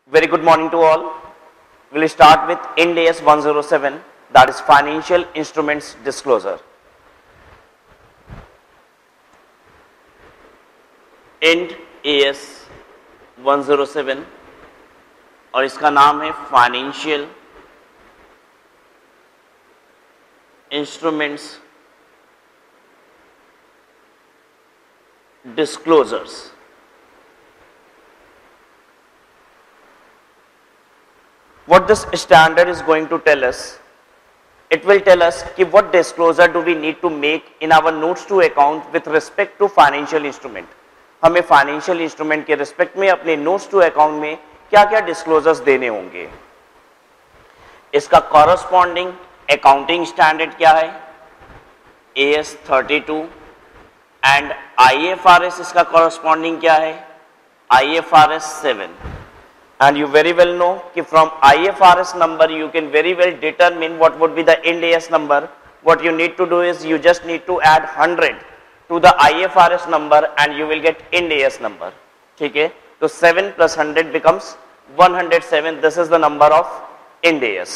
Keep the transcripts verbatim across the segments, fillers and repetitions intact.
Very good morning to all. We'll start with I N D A S one oh seven, that is Financial Instruments Disclosure. I N D A S one oh seven और इसका नाम है Financial Instruments Disclosures. What this standard is going to tell us, it will tell us कि what disclosure do we need to make in our notes to account with respect to financial instrument. हमें financial instrument के respect में अपने notes to account में क्या क्या disclosures देने होंगे. इसका corresponding accounting standard क्या है? A S thirty-two and I F R S इसका corresponding क्या है? I F R S seven. And you very well know कि from I F R S number you can very well determine what would be the I N D A S number. What you need to do is you just need to add one hundred to the I F R S number and you will get I N D A S number. ठीक है? तो seven plus one hundred becomes one hundred seven. This is the number of I N D A S.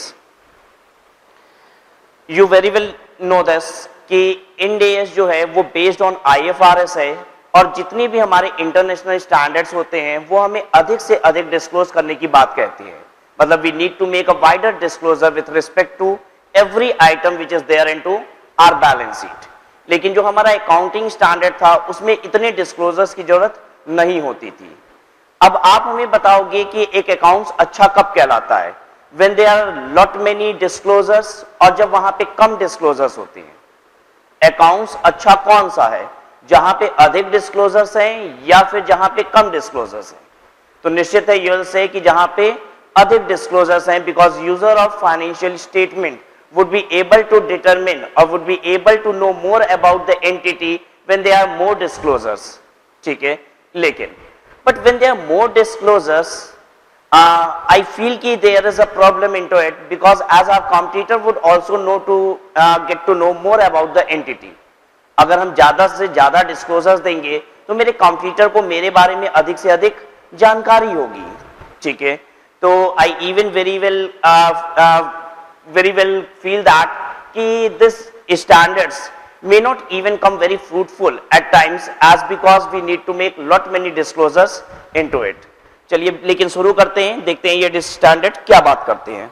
You very well know this कि I N D A S जो है वो based on I F R S है और जितनी भी हमारे international standards होते हैं वो हमें अधिक से अधिक डिस्क्लोज करने की बात कहती है. मतलब we need to make a wider disclosure with respect to every item which is there into our balance sheet. लेकिन जो हमारा अकाउंटिंग स्टैंडर्ड था उसमें इतने डिस्क्लोजर्स की जरूरत नहीं होती थी. अब आप हमें बताओगे कि एक अकाउंट्स अच्छा कब कहलाता है? When there are lot many disclosures और जब वहां पे कम डिस्क्लोजर्स होते हैं. अकाउंट्स अच्छा कौन सा है? जहां पे अधिक डिस्क्लोजर्स हैं या फिर जहां पे कम डिस्क्लोजर्स हैं? तो निश्चित है यूल से कि जहां पे अधिक डिस्क्लोजर्स हैं, because user of financial statement would be able to determine और would be able to know more about the entity when they are more disclosures. ठीक है, लेकिन but when they are more disclosures I feel कि there is a problem into it, because as our competitor would also know to get to know more about the entity. अगर हम ज्यादा से ज्यादा disclosures देंगे तो मेरे कंप्यूटर को मेरे बारे में अधिक से अधिक जानकारी होगी. ठीक है, तो I even very well very well feel that कि this standards may not even come very fruitful at times as because we need to make lot many disclosures into it. चलिए लेकिन शुरू करते हैं, देखते हैं ये स्टैंडर्ड क्या बात करते हैं.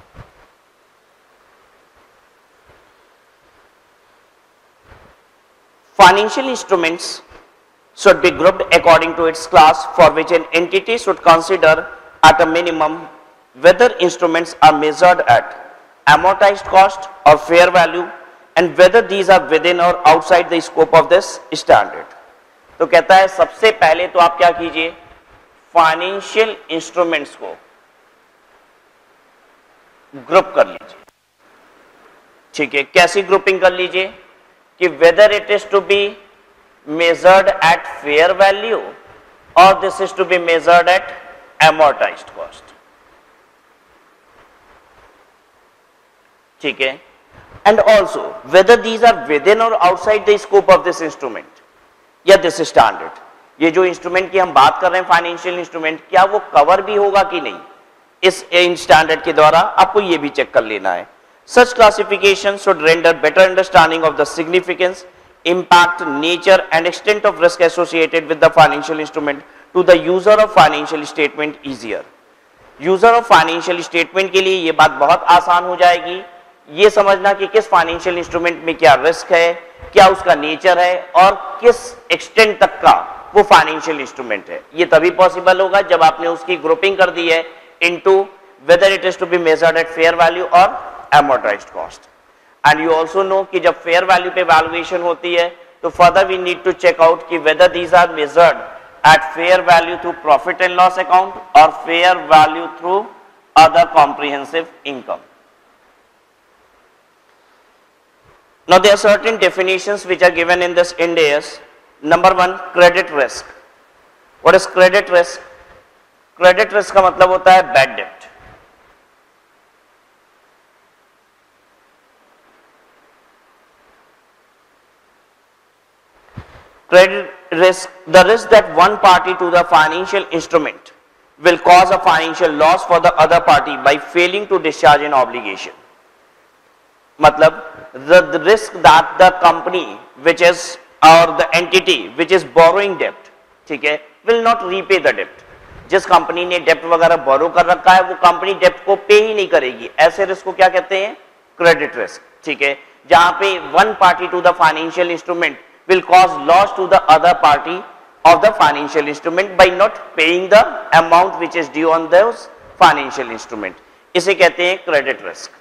Financial instruments should be grouped according to its class, for which an entity should consider at a minimum whether instruments are measured at amortized cost or fair value and whether these are within or outside the scope of this standard. तो कहता है सबसे पहले तो आप क्या कीजिए, financial instruments को ग्रुप कर लीजिए. ठीक है, कैसी ग्रुपिंग कर लीजिए कि whether it is to be measured at fair value or this is to be measured at amortized cost. ठीक है, and also whether these are within or outside the scope of this instrument या this standard. ये जो instrument की हम बात कर रहे हैं फाइनेंशियल इंस्ट्रूमेंट, क्या वो कवर भी होगा कि नहीं इस स्टैंडर्ड के द्वारा, आपको ये भी चेक कर लेना है. Such classification should render better understanding of the significance, impact, nature and extent of risk associated with the financial instrument to the user of financial statement easier. User of financial statement के लिए ये बात बहुत आसान हो जाएगी, ये समझना कि किस फाइनेंशियल इंस्ट्रूमेंट में क्या रिस्क है, क्या उसका नेचर है और किस एक्सटेंट तक का वो फाइनेंशियल इंस्ट्रूमेंट है. ये तभी पॉसिबल होगा जब आपने उसकी ग्रुपिंग कर दी है into whether it is to be measured at fair value और amortized cost. And you also know कि जब fair value पे valuation होती है तो further we need to check out कि whether these are measured at fair value through profit and loss account or fair value through other comprehensive income. Now there are certain definitions which are given in this I N D A S. Number one, credit risk. What is credit risk? Credit risk का मतलब होता है bad debt. Credit risk, the risk that one party to the financial instrument will cause a financial loss for the other party by failing to discharge an obligation. मतलब the, the risk that the company which is or the entity which is borrowing debt, ठीक है, will not repay the debt. जिस कंपनी ने डेप्ट वगैरह बोरो कर रखा है वो कंपनी डेप्ट को पे ही नहीं करेगी, ऐसे रिस्क को क्या कहते हैं? क्रेडिट रिस्क, ठीक है, जहां पे one party to the financial instrument will cause loss to the other party of the financial instrument by not paying the amount which is due on those financial instrument. इसे कहते हैं credit risk.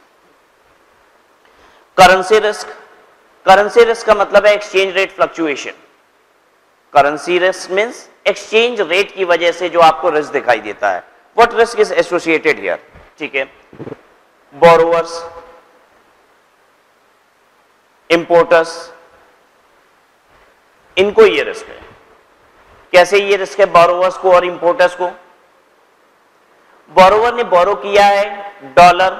Currency risk. Currency risk का मतलब है exchange rate fluctuation. Currency risk means exchange rate की वजह से जो आपको risk दिखाई देता है. What risk is associated here? ठीक है, borrowers, importers, इनको ये रिस्क है. कैसे ये रिस्क है बोरोवर्स को और इंपोर्टर्स को? बोरोवर ने बोरो किया है डॉलर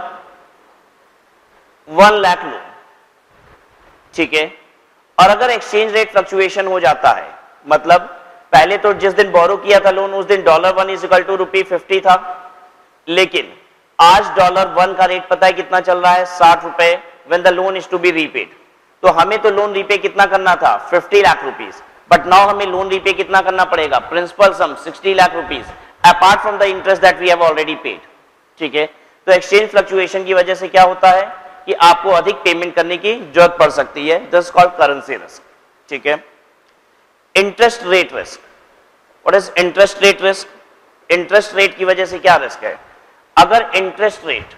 वन लाख लोन, ठीक है, और अगर एक्सचेंज रेट फ्लक्चुएशन हो जाता है, मतलब पहले तो जिस दिन बोरो किया था लोन उस दिन dollar one is equal to rupee fifty था, लेकिन आज डॉलर वन का रेट पता है कितना चल रहा है? साठ रुपए. When the loan is to be repaid, तो हमें तो लोन रीपे कितना करना था? Fifty lakh rupees, but now हमें लोन रीपे कितना करना पड़ेगा? Principal sum sixty lakh rupees apart from the interest that we have already paid, ठीक है. तो एक्सचेंज फ्लक्चुएशन की वजह से क्या होता है कि आपको अधिक पेमेंट करने की जरूरत पड़ सकती है. दिस कॉल्ड करेंसी रिस्क, ठीक है. Interest rate risk. What is interest rate risk? Interest rate की वजह से क्या रिस्क है? अगर इंटरेस्ट रेट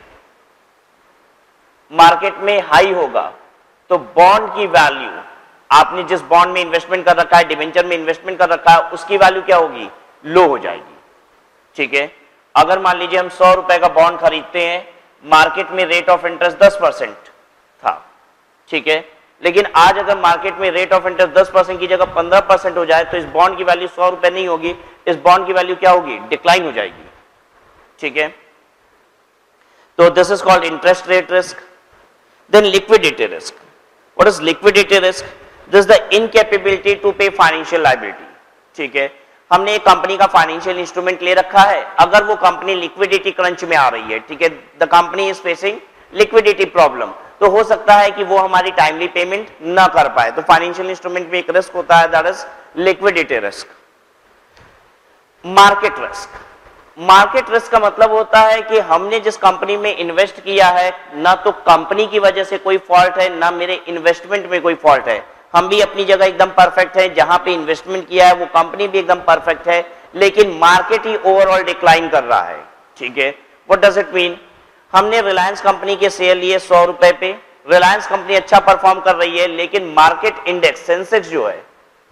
मार्केट में हाई होगा तो बॉन्ड की वैल्यू, आपने जिस बॉन्ड में इन्वेस्टमेंट कर रखा है, डिबेंचर में इन्वेस्टमेंट कर रखा है, उसकी वैल्यू क्या होगी? लो हो जाएगी, ठीक है. अगर मान लीजिए हम सौ रुपए का बॉन्ड खरीदते हैं, मार्केट में रेट ऑफ इंटरेस्ट दस परसेंट था, ठीक है, लेकिन आज अगर मार्केट में रेट ऑफ इंटरेस्ट दस परसेंट की जगह पंद्रह परसेंट हो जाए तो इस बॉन्ड की वैल्यू सौ रुपए नहीं होगी, इस बॉन्ड की वैल्यू क्या होगी? डिक्लाइन हो जाएगी, ठीक है. तो this is called interest rate risk. Then liquidity risk. What is liquidity risk? This is the incapability to pay financial liability, ठीक है. हमने एक कंपनी का फाइनेंशियल इंस्ट्रूमेंट ले रखा है, अगर वो कंपनी लिक्विडिटी क्रंच में आ रही है, ठीक है, the company is facing liquidity problem, तो हो सकता है कि वो हमारी टाइमली पेमेंट ना कर पाए. तो फाइनेंशियल इंस्ट्रूमेंट में एक रिस्क होता है, that is liquidity risk. Market risk. Market risk का मतलब होता है कि हमने जिस कंपनी में इन्वेस्ट किया है, ना तो कंपनी की वजह से कोई फॉल्ट है, ना मेरे इन्वेस्टमेंट में कोई फॉल्ट है, हम भी अपनी जगह एकदम परफेक्ट है, जहां पे इन्वेस्टमेंट किया है वो कंपनी भी एकदम परफेक्ट है, लेकिन मार्केट ही ओवरऑल डिक्लाइन कर रहा है, ठीक है. What does it mean? हमने रिलायंस कंपनी के शेयर लिए सौ रुपए पे, रिलायंस कंपनी अच्छा परफॉर्म कर रही है, लेकिन मार्केट इंडेक्स सेंसेक्स जो है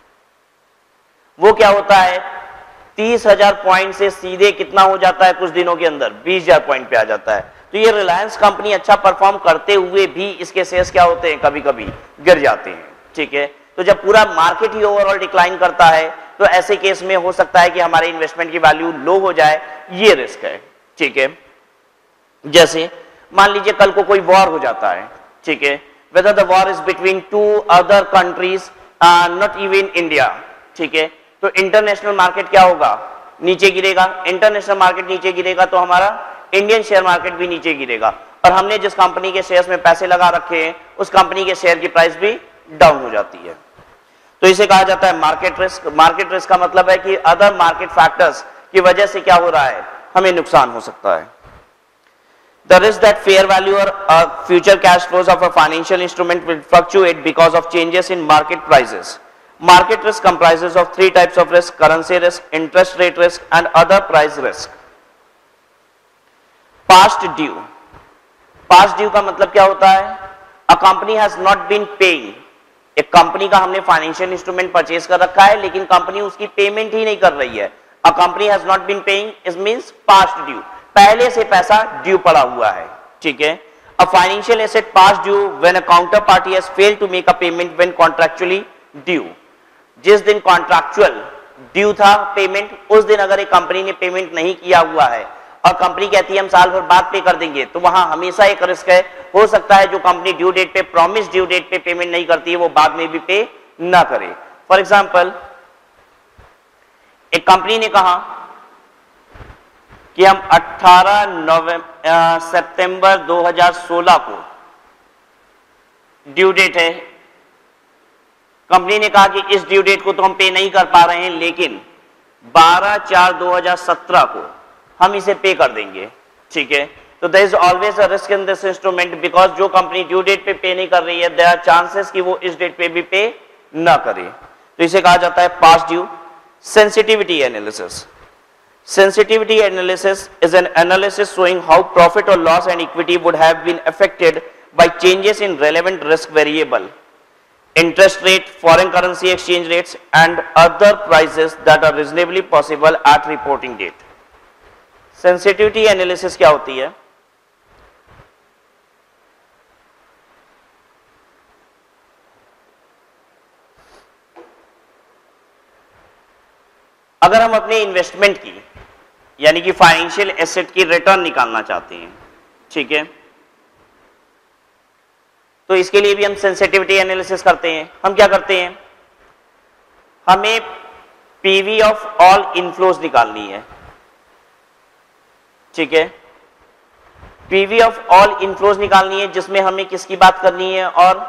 वो क्या होता है? तीस हजार पॉइंट से सीधे कितना हो जाता है? कुछ दिनों के अंदर बीस हजार पॉइंट पे आ जाता है. तो ये रिलायंस कंपनी अच्छा परफॉर्म करते हुए भी इसके शेयर्स क्या होते हैं? कभी कभी गिर जाते हैं, ठीक है. तो जब पूरा मार्केट ही ओवरऑल डिक्लाइन करता है तो ऐसे केस में हो सकता है कि हमारे इन्वेस्टमेंट की वैल्यू लो हो जाए, ये रिस्क है, ठीक है. जैसे मान लीजिए कल को कोई वॉर हो जाता है, ठीक है, whether the war is between two other countries, not even India, ठीक है, तो इंटरनेशनल मार्केट क्या होगा? नीचे गिरेगा. इंटरनेशनल मार्केट नीचे गिरेगा तो हमारा इंडियन शेयर मार्केट भी नीचे गिरेगा, और हमने जिस कंपनी के शेयर्स में पैसे लगा रखे हैं उस कंपनी के शेयर की प्राइस भी डाउन हो जाती है. तो इसे कहा जाता है मार्केट रिस्क. मार्केट रिस्क का मतलब है कि अदर मार्केट फैक्टर्स की वजह से क्या हो रहा है? हमें नुकसान हो सकता है. The risk that fair value or uh, future cash flows of a financial instrument will fluctuate because of changes in market prices. Market risk comprises of three types of risk: currency risk, interest rate risk, and other price risk. Past due. Past due का मतलब क्या होता है? A company has not been paying. एक company का हमने financial instrument purchase कर रखा है, लेकिन कंपनी उसकी पेमेंट ही नहीं कर रही है. A company has not been paying is means past due. पहले से पैसा ड्यू पड़ा हुआ है, ठीक है. A financial asset past due when a counterparty has failed to make a payment when contractually due. जिस दिन कॉन्ट्रैक्चुअल ड्यू था पेमेंट, उस दिन अगर एक कंपनी ने पेमेंट नहीं किया हुआ है और कंपनी कहती है हम साल भर बाद पे कर देंगे, तो वहां हमेशा एक रिस्क है, हो सकता है जो कंपनी ड्यू डेट पे, प्रॉमिस ड्यू डेट पे पेमेंट नहीं करती है वो बाद में भी पे ना करे. फॉर एग्जांपल, एक कंपनी ने कहा कि हम अठारह नवंबर सितंबर दो हज़ार सोलह को ड्यू डेट है, कंपनी ने कहा कि इस ड्यू डेट को तो हम पे नहीं कर पा रहे हैं, लेकिन बारह चार दो हज़ार सत्रह को हम इसे पे कर देंगे, ठीक है। तो there is always a risk in this instrument, because जो कंपनी ड्यू डेट पे पे नहीं कर रही है, देयर आर चांसेस कि वो इस डेट पे भी पे ना करे। तो इसे कहा जाता है past due. Sensitivity analysis. Sensitivity analysis is an analysis showing how profit or loss and equity would have been affected by changes in relevant risk variable, interest rate, foreign currency exchange rates, and other prices that are reasonably possible at reporting date. Sensitivity analysis क्या होती है? अगर हम अपने investment की यानी कि financial asset की रिटर्न निकालना चाहते हैं, ठीक है, तो इसके लिए भी हम सेंसिटिविटी एनालिसिस करते हैं। हम क्या करते हैं, हमें पीवी ऑफ ऑल इनफ्लोज निकालनी है, ठीक है, पीवी ऑफ ऑल इनफ्लोज निकालनी है, जिसमें हमें किसकी बात करनी है, और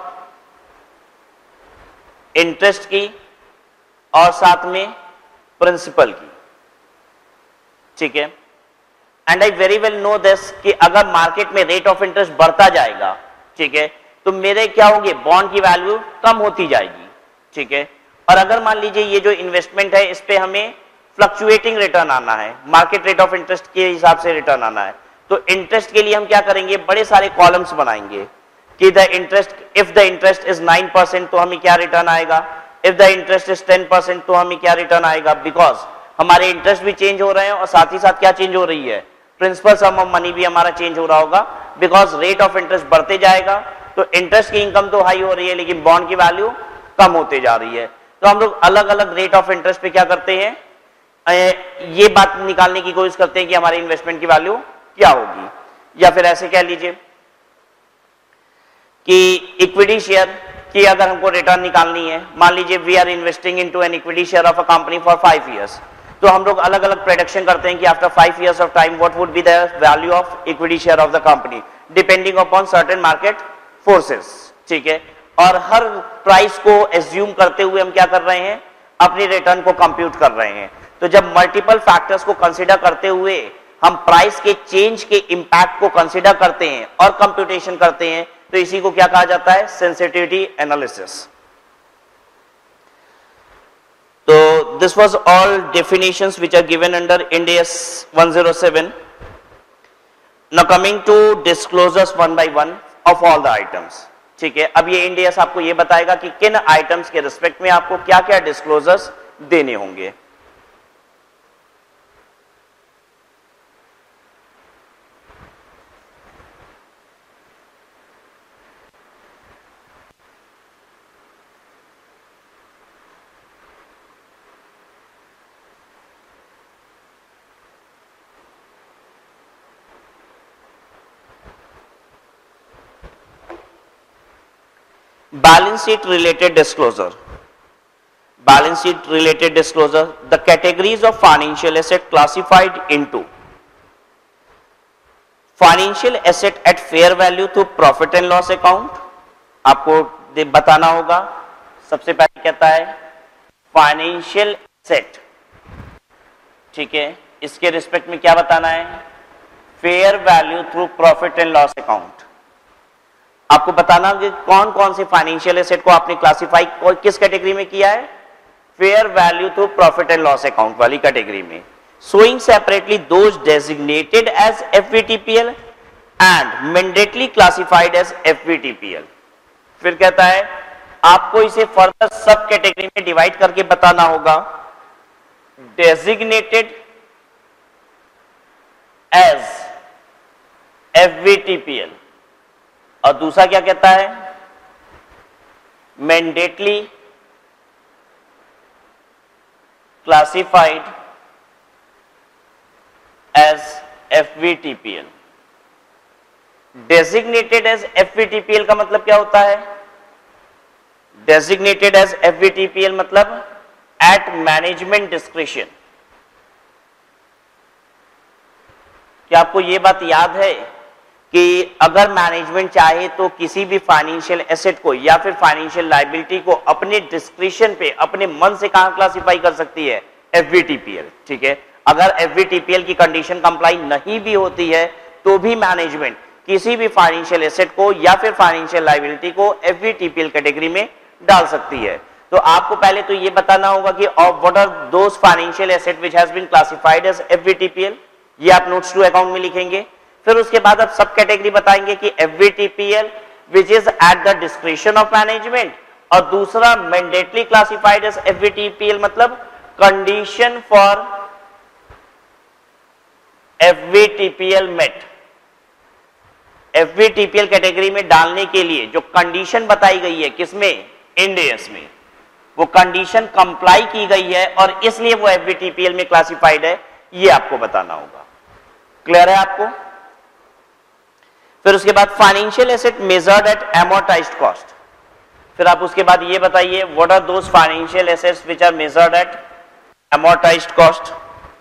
इंटरेस्ट की और साथ में प्रिंसिपल की, ठीक है। And I very well know this कि अगर मार्केट में रेट ऑफ इंटरेस्ट बढ़ता जाएगा, ठीक है, तो मेरे क्या होंगे, बॉन्ड की वैल्यू कम होती जाएगी, ठीक है। और अगर मान लीजिए ये जो इन्वेस्टमेंट है इस पे हमें फ्लक्चुएटिंग रिटर्न आना है, मार्केट रेट ऑफ इंटरेस्ट के हिसाब से रिटर्न आना है, तो इंटरेस्ट के लिए हम क्या करेंगे, बड़े सारे कॉलम्स बनाएंगे कि the interest, if the interest is nine percent तो हमें क्या रिटर्न आएगा, if the interest is ten percent तो हमें क्या रिटर्न आएगा, बिकॉज हमारे इंटरेस्ट भी चेंज हो रहे हैं और साथ ही साथ क्या चेंज हो रही है, प्रिंसिपल सम ऑफ मनी भी हमारा चेंज हो रहा होगा, बिकॉज रेट ऑफ इंटरेस्ट बढ़ते जाएगा तो इंटरेस्ट की इनकम तो हाई हो रही है लेकिन बॉन्ड की वैल्यू कम होते जा रही है। तो हम लोग अलग अलग रेट ऑफ इंटरेस्ट पे क्या करते हैं, ये बात निकालने की कोशिश करते हैं कि हमारे इन्वेस्टमेंट की वैल्यू क्या होगी। या फिर ऐसे कह लीजिए कि इक्विटी शेयर की अगर हमको रिटर्न निकालनी है, मान लीजिए we are investing into an equity share of a company for five years, तो हम लोग अलग अलग प्रेडिक्शन करते हैं कि after five years of time what would be the value of equity share of the company depending upon certain market forces, ठीक है। और हर प्राइस को एज्यूम करते हुए हम क्या कर रहे हैं, अपनी रिटर्न को कंप्यूट कर रहे हैं। तो जब मल्टीपल फैक्टर्स को कंसीडर करते हुए हम प्राइस के चेंज के इंपैक्ट को कंसीडर करते हैं और कंप्यूटेशन करते हैं, तो इसी को क्या कहा जाता है, सेंसिटिविटी एनालिसिस। तो this was all definitions which are given under Ind AS one zero seven. Now coming to disclosures one by one of all the items, ठीक है। अब ये इंड एस आपको ये बताएगा कि किन आइटम्स के रिस्पेक्ट में आपको क्या क्या डिस्क्लोजर्स देने होंगे। Balance sheet related disclosure. Balance sheet related disclosure. The categories of financial asset classified into financial asset at fair value through profit and loss account. आपको बताना होगा, सबसे पहले कहता है फाइनेंशियल एसेट, ठीक है, इसके रिस्पेक्ट में क्या बताना है, fair value through profit and loss account. आपको बताना कि कौन कौन सी फाइनेंशियल एसेट को आपने क्लासिफाई किस कैटेगरी में किया है, fair value through profit and loss account वाली कैटेगरी में। Showing separately those designated as FVTPL and mandatorily classified as FVTPL. फिर कहता है आपको इसे फर्दर सब कैटेगरी में डिवाइड करके बताना होगा, डेजिग्नेटेड एज एफवीटीपीएल, और दूसरा क्या कहता है, mandatorily classified as FVTPL. Designated as FVTPL का मतलब क्या होता है, डेजिग्नेटेड एज एफवीटीपीएल मतलब एट मैनेजमेंट डिस्क्रिशन, क्या आपको ये बात याद है कि अगर मैनेजमेंट चाहे तो किसी भी फाइनेंशियल एसेट को या फिर फाइनेंशियल लायबिलिटी को अपने डिस्क्रिप्शन पे अपने मन से कहां क्लासिफाई कर सकती है? एफवीटीपीएल, ठीक है। अगर एफवीटीपीएल की कंडीशन कंप्लाई नहीं भी होती है तो भी मैनेजमेंट किसी भी फाइनेंशियल एसेट को या फिर फाइनेंशियल लायबिलिटी को एफवीटीपीएल कैटेगरी में डाल सकती है। तो आपको पहले तो ये बताना होगा कि what are those financial asset which has been classified as FVTPL, ये आप नोट्स टू अकाउंट में लिखेंगे। फिर उसके बाद आप सब कैटेगरी बताएंगे कि FVTPL which is at the description of management, और दूसरा मैंडेटरी क्लासिफाइड एज एफवीटीपीएल मतलब condition for FVTPL met. FVTPL category में डालने के लिए जो कंडीशन बताई गई है किसमें? इंड एस में, वो कंडीशन कंप्लाई की गई है और इसलिए वो एफवीटीपीएल में क्लासिफाइड है, ये आपको बताना होगा। क्लियर है आपको? फिर उसके बाद financial asset measured at amortised cost. फिर आप उसके बाद ये बताइए what are those financial assets which are measured at amortised cost.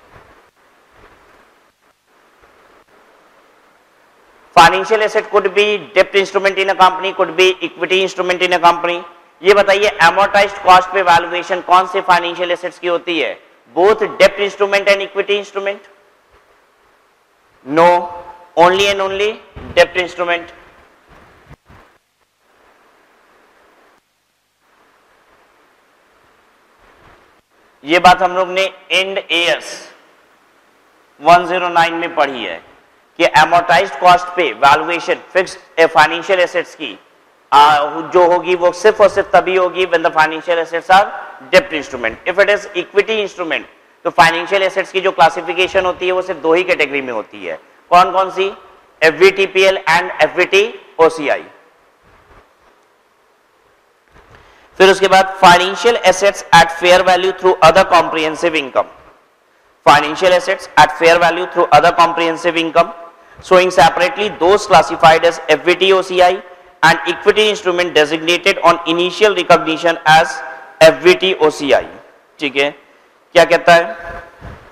Financial asset could be डेप्ट instrument in a company, could be equity instrument in a company. ये बताइए एमोर्टाइज्ड cost पे वैल्यूएशन कौन से फाइनेंशियल एसेट्स की होती है? बोथ डेप्ट instrument and equity instrument? No, only and only डेप्ट इंस्ट्रूमेंट। ये बात हम लोग ने इंड एएस एक सौ नौ में पढ़ी है कि एमोर्टाइज्ड कॉस्ट पे वैल्यूएशन फिक्स्ड फाइनेंशियल एसेट्स की आ, जो होगी वो सिर्फ और सिर्फ तभी होगी when the financial assets are डेप्ट instrument. If it is equity instrument तो फाइनेंशियल एसेट्स की जो क्लासिफिकेशन होती है वो सिर्फ दो ही कैटेगरी में होती है। कौन कौन सी? एफवीटीपीएल एंड एफवीटीओसीआई। फिर उसके बाद financial assets at fair value through other comprehensive income. Financial assets at fair value through other comprehensive income showing separately those classified as F V T O C I and equity instrument designated on initial recognition as F V T O C I। ठीक है, क्या कहता है?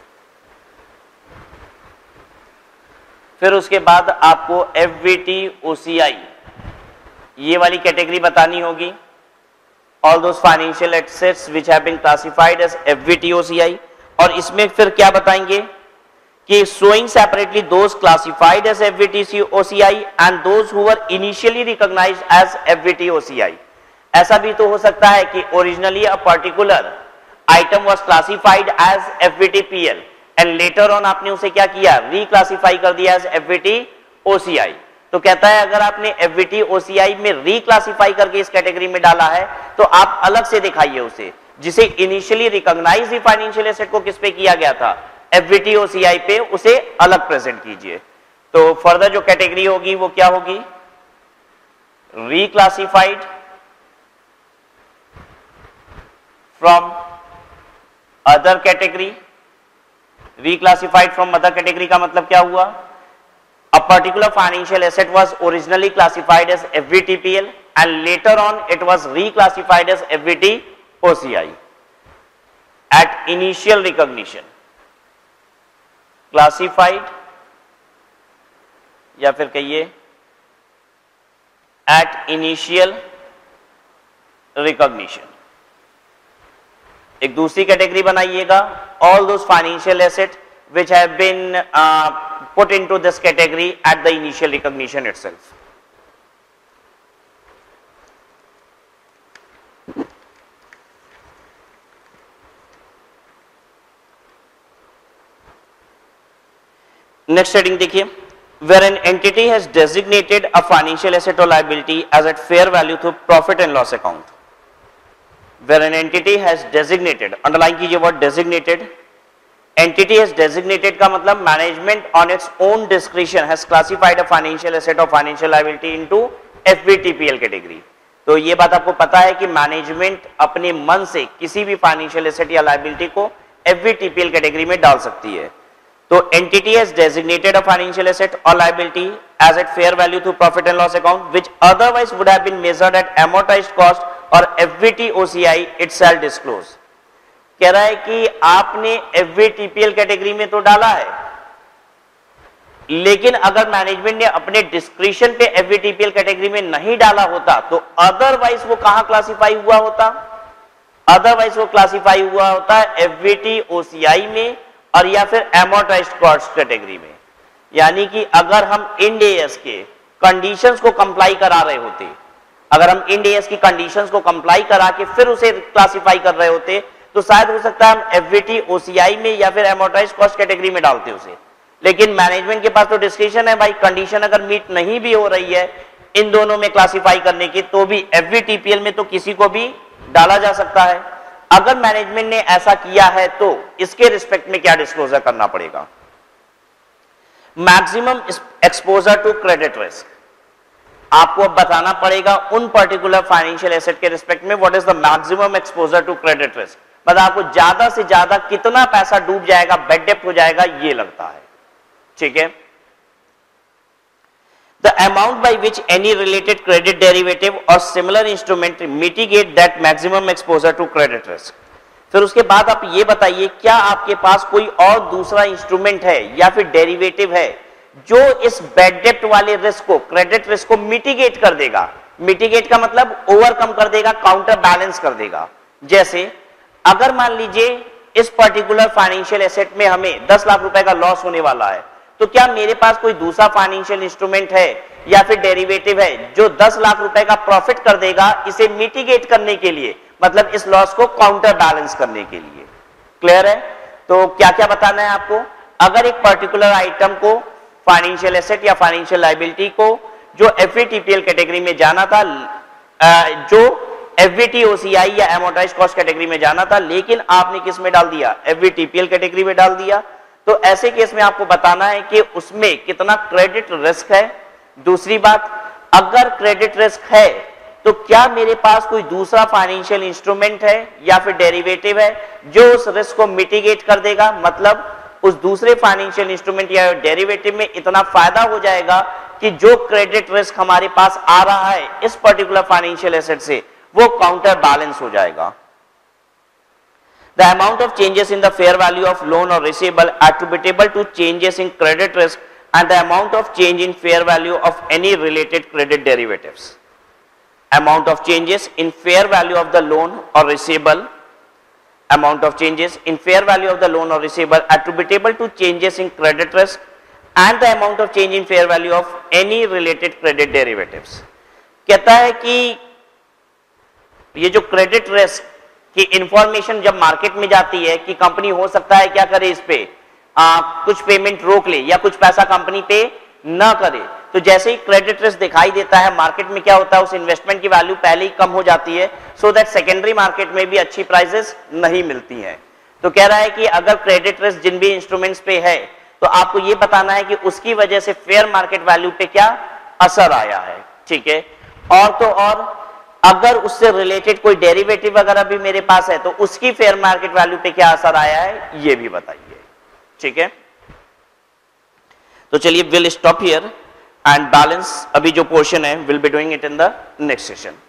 फिर उसके बाद आपको F V T O C I ये वाली कैटेगरी बतानी होगी। All those financial assets which have been classified as F V T O C I, और इसमें फिर क्या बताएंगे कि showing separately those classified as F V T O C I and those who were initially recognized as F V T O C I। ऐसा भी तो हो सकता है कि originally a particular item was classified as F V T P L and later on आपने उसे क्या किया? reclassify कर दिया as F V T O C I। तो कहता है अगर आपने F V T O C I में reclassify करके इस कैटेगरी में डाला है तो आप अलग से दिखाइए उसे, जिसे इनिशियली रिकॉग्नाइज फाइनेंशियल एसेट को किस पे किया गया था? F V T O C I पे, उसे अलग प्रेजेंट कीजिए। तो फर्दर जो कैटेगरी होगी वो क्या होगी? Reclassified from other category. Reclassified from other category का मतलब क्या हुआ? A particular financial asset was originally classified as F V T P L and later on it was reclassified as F V T O C I at initial recognition। Classified या फिर कहिए at initial recognition. एक दूसरी category बनाइएगा, all those financial asset which have been put into this category at the initial recognition itself. Next heading देखिए, where an entity has designated a financial asset or liability as at fair value through profit and loss account। where an entity has designated, underline कीजिए word designated। entity has designated का मतलब management on its own discretion has classified a financial asset or financial liability into F V T P L category। तो ये बात आपको पता है कि मैनेजमेंट अपने मन से किसी भी फाइनेंशियल एसेट या लायबिलिटी को F V T P L category में डाल सकती है। तो entity has designated a financial asset or liability as at fair value through profit and loss account which otherwise would have been measured at amortized cost or F V T O C I itself disclose। कह रहा है कि आपने F V T P L category में तो डाला है, लेकिन अगर मैनेजमेंट ने अपने डिस्क्रिशन पे एफवीटीपीएल कैटेगरी में नहीं डाला होता तो अदरवाइज वो कहां क्लासिफाई हुआ होता? अदरवाइज वो क्लासिफाई हुआ होता है एफवीटी ओसीआई में और या फिर एमोर्टाइज्ड कॉस्ट कैटेगरी में। यानी कि अगर हम इंड एएस के कंडीशंस को कंप्लाई करा रहे होते, अगर हम इंड एएस की कंडीशंस को कंप्लाई करा के फिर उसे क्लासिफाई कर रहे होते तो शायद हो सकता है हम एफवीटी ओसीआई में या फिर एमोर्टाइज्ड कॉस्ट कैटेगरी में डालते उसे। लेकिन मैनेजमेंट के पास तो डिस्क्रिशन है भाई, कंडीशन अगर मीट नहीं भी हो रही है इन दोनों में क्लासिफाई करने की तो भी एफवीटीपीएल में तो किसी को भी डाला जा सकता है। अगर मैनेजमेंट ने ऐसा किया है तो इसके रिस्पेक्ट में क्या डिस्क्लोजर करना पड़ेगा? Maximum exposure to credit risk, आपको अब बताना पड़ेगा उन पर्टिकुलर फाइनेंशियल एसेट के रिस्पेक्ट में what is the maximum exposure to credit risk, मतलब आपको ज्यादा से ज्यादा कितना पैसा डूब जाएगा, बेड डेप्ट हो जाएगा, ये लगता है। ठीक है, the amount by which any related credit derivative or similar instrument mitigate that maximum exposure to credit risk। फिर उसके बाद आप ये बताइए क्या आपके पास कोई और दूसरा इंस्ट्रूमेंट है या फिर डेरिवेटिव है जो इस बेड डेप्ट वाले रिस्क को, क्रेडिट रिस्क को मिटिगेट कर देगा। मिटिगेट का मतलब ओवरकम कर देगा, काउंटर बैलेंस कर देगा। जैसे अगर मान लीजिए इस पर्टिकुलर फाइनेंशियल एसेट में हमें दस लाख रुपए का लॉस होने वाला है, तो क्या मेरे पास कोई दूसरा फाइनेंशियल इंस्ट्रूमेंट है या फिर डेरिवेटिव है जो दस लाख रुपए का प्रॉफिट कर देगा इसे मिटिगेट करने के लिए, मतलब इस लॉस को काउंटर बैलेंस करने के लिए। क्लियर है? तो क्या क्या बताना है आपको? अगर एक पर्टिकुलर आइटम को, फाइनेंशियल एसेट या फाइनेंशियल लायबिलिटी को जो एफवीटीपीएल कैटेगरी में जाना था, जो एफवीटी ओसीआई या एमोर्टाइज्ड कॉस्ट कैटेगरी में जाना था, लेकिन आपने किस में डाल दिया? एफवीटीपीएल कैटेगरी में डाल दिया, तो ऐसे केस में आपको बताना है कि उसमें कितना क्रेडिट रिस्क है। दूसरी बात, अगर क्रेडिट रिस्क है तो क्या मेरे पास कोई दूसरा फाइनेंशियल इंस्ट्रूमेंट है या फिर डेरिवेटिव है जो उस रिस्क को मिटिगेट कर देगा, मतलब उस दूसरे फाइनेंशियल इंस्ट्रूमेंट या डेरिवेटिव में इतना फायदा हो जाएगा कि जो क्रेडिट रिस्क हमारे पास आ रहा है इस पर्टिकुलर फाइनेंशियल एसेट से वो काउंटर बैलेंस हो जाएगा। The amount of changes in the fair value of loan or receivable attributable to changes in credit risk and the amount of change in fair value of any related credit derivatives. Amount of changes in fair value of the loan or receivable, amount of changes in fair value of the loan or receivable attributable to changes in credit risk and the amount of change in fair value of any related credit derivatives. कहता है कि ये जो credit risk कि information जब market में जाती है कि कंपनी हो सकता है क्या करे, इस पे आ, कुछ पेमेंट रोक ले या कुछ पैसा कंपनी पे ना करे, तो जैसे ही क्रेडिट रिस्क दिखाई देता है मार्केट में क्या होता है, उस इन्वेस्टमेंट की वैल्यू पहले ही कम हो जाती है, सो दैट सेकेंडरी मार्केट में भी अच्छी प्राइसेस नहीं मिलती हैं। तो कह रहा है कि अगर क्रेडिट रिस्क जिन भी इंस्ट्रूमेंट्स पे है तो आपको ये बताना है कि उसकी वजह से फेयर मार्केट वैल्यू पे क्या असर आया है। ठीक है, और तो और अगर उससे रिलेटेड कोई डेरिवेटिव वगैरह भी मेरे पास है तो उसकी फेयर मार्केट वैल्यू पे क्या असर आया है ये भी बताइए। ठीक है, तो चलिए will stop here and balance अभी जो पोर्शन है will be doing it in the next session.